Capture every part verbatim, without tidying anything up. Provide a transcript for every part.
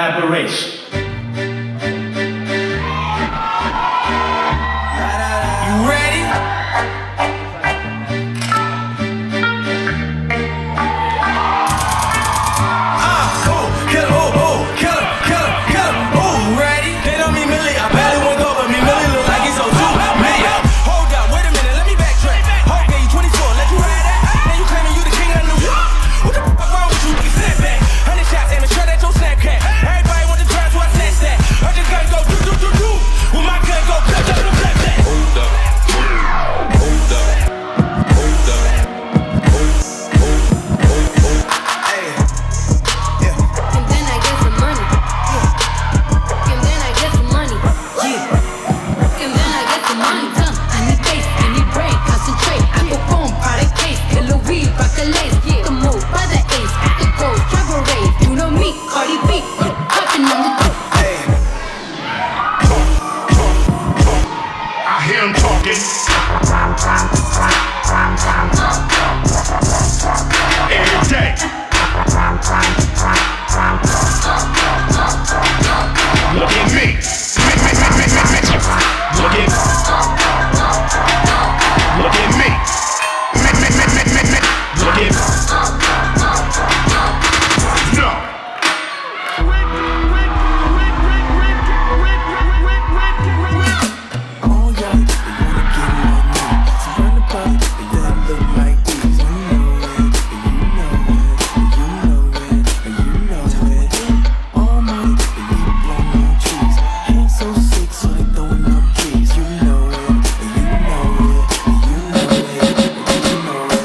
collaboration. You ready? Ah, oh, kill, oh, oh, kill, kill, kill, oh, ready? They don't mean Millie, I barely won't go, but me Millie look like he's so too me. Hold up, wait a minute, let me backtrack. Hope gave you twenty-four, let you ride that. Now you claiming you the king of the new. What the fuck wrong with you? You sit back. Hundred shots, aiming straight at your Snapchat. Everybody want to drive, so I snatch that. I just gotta go do do do do. With my gun go clap clap clap clap clap. Hold up, hold up, hold up, hold, hold, hold, hold. Hey, yeah. And then I get some money. Yeah. And then I get some money. Yeah. And then I get some money. Tongue, I need face, I need brain, concentrate. I go boom, product case, killer weed, rock a lace. Yeah. The move by the ace, the gold, travel rave. You know me, Cardi B, yeah. Hopping on the dope. Hey. I hear him talking. Every day. Look at me. Look at Look at me. Look at No. Oh yeah, they wanna get on me. So run the pop, they let look like these. You know it, you know it, you know it, you know it. All money, they keep blowing on trees. Hands so sick, so they throwing up trees. You know it, you know it, you know it, you know it.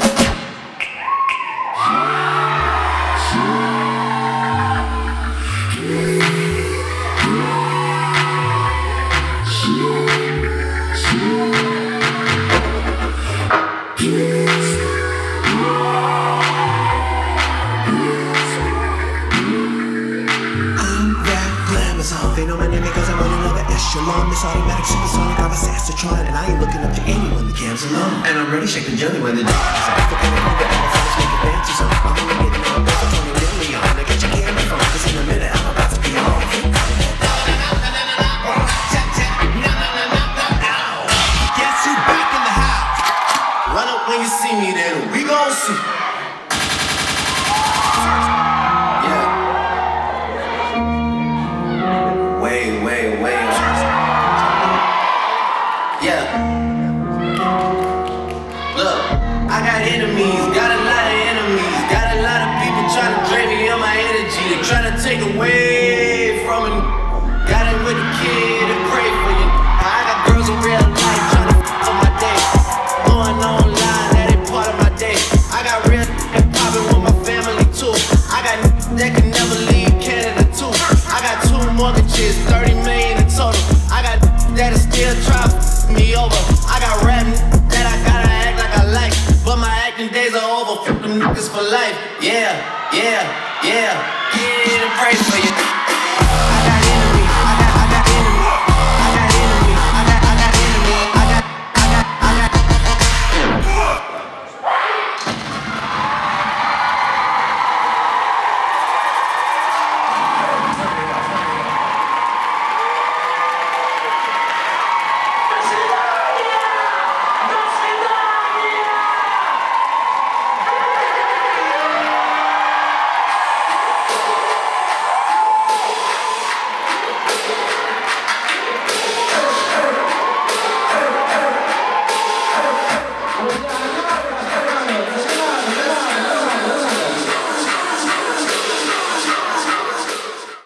I'm that glamazon. They know my name because I'm on another echelon. This automatic supersonic, I'm a Sassatron, and I ain't looking up to anyone. The cam's alone, and I'm ready to shake the jelly when the dog is out. The penny on the elephants make a dances on. I'm gonna get it on the twenty million. Now get your camera phone, cause in a minute I'm about to be on. Guess who back in the house? Run up when you see me, then we gon' see. Yeah. Way, way, way. Yeah. Look, I got enemies, got a lot of enemies, got a lot of people trying to drain me of my energy. They trying to take away from me. Got it with the kid and pray for you. I got girls in real life trying to f*** on my day. Going online, that ain't part of my day. I got real and popping with my family too. I got that can never leave Canada too. I got two mortgages, thirty million in total. I got that'll still try to f me over. I got rap that I gotta act like I like, but my acting days are over. F them niggas for life. Yeah, yeah, yeah. Yeah, and pray for you.